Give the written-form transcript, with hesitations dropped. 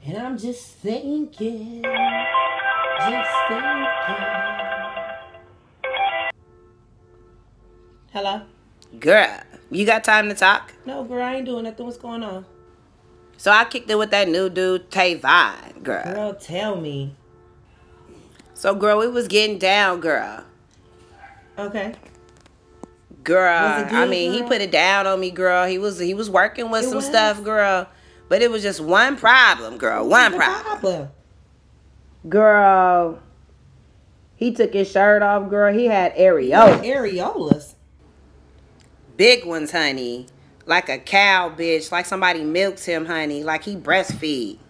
And I'm just thinking. Just thinking. Hello? Girl, you got time to talk? No, girl, I ain't doing nothing. What's going on? So I kicked it with that new dude, Tavon, girl. Girl, tell me. So, girl, we was getting down, girl. Okay. Girl, Was it good, I mean, girl? he put it down on me, girl. He was working with some stuff, girl. But it was just one problem, girl. One problem. Girl, he took his shirt off, girl. He had areolas. Areolas? Big ones, honey. Like a cow, bitch. Like somebody milks him, honey. Like he breastfeed.